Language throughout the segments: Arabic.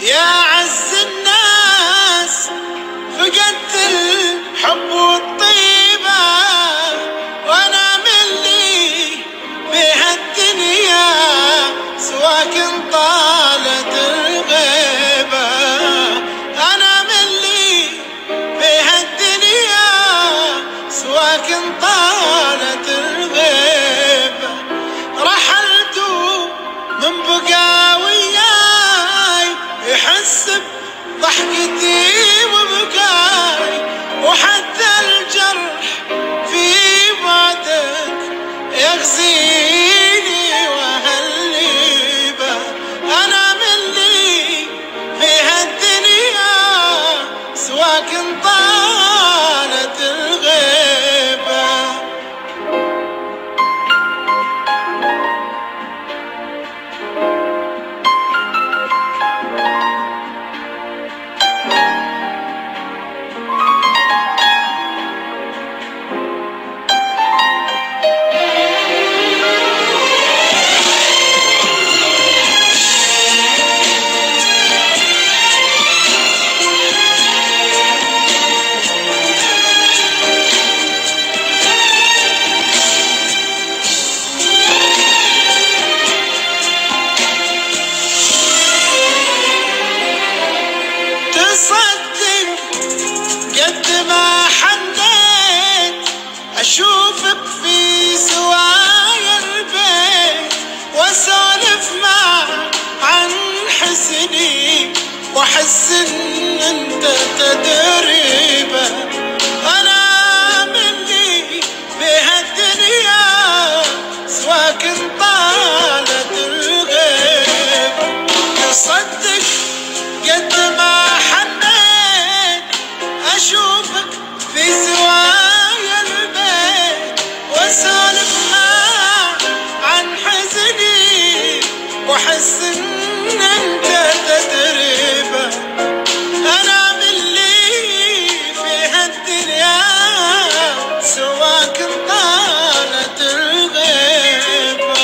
يا عز الناس فقدت الحب والطيبة، وانا ملي بهالدنيا سواك طالت الغيبة. انا ملي بهالدنيا سواك طالت الغيبة. رحلت من بقى وياي يحس بضحكتي وبكاي، وحتى الجرح في بعدك يغزيني وهالليبة. انا ملي في هالدنيا سواك طالت الغيبة. تصدق قد ما حنيت اشوفك في زوايا البيت، واسولف معك عن حزني واحس ان انت تدريبه. انا مني بهالدنيا سواك طالت الغيبة. تصدق قد ما اشوفك في زوايا البيت، واسولف معك عن حزني واحس ان انت تدريبه. انا ملي في هالدنيا سواك طالت الغيبة.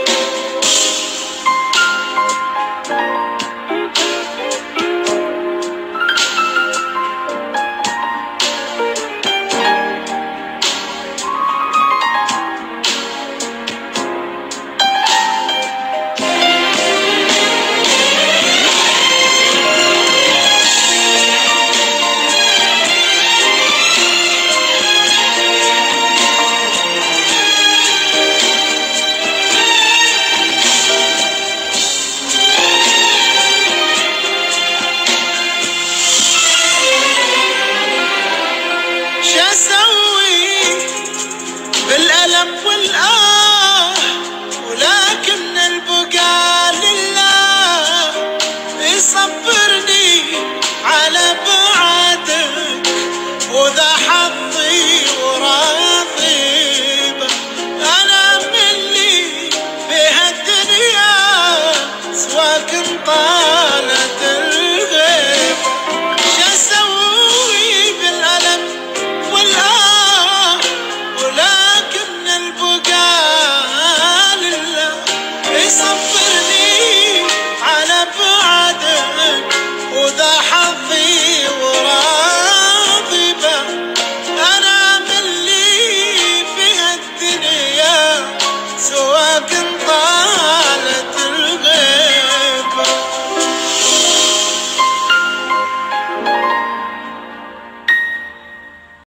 بالألم والآه ولكن البقاء لله يصبر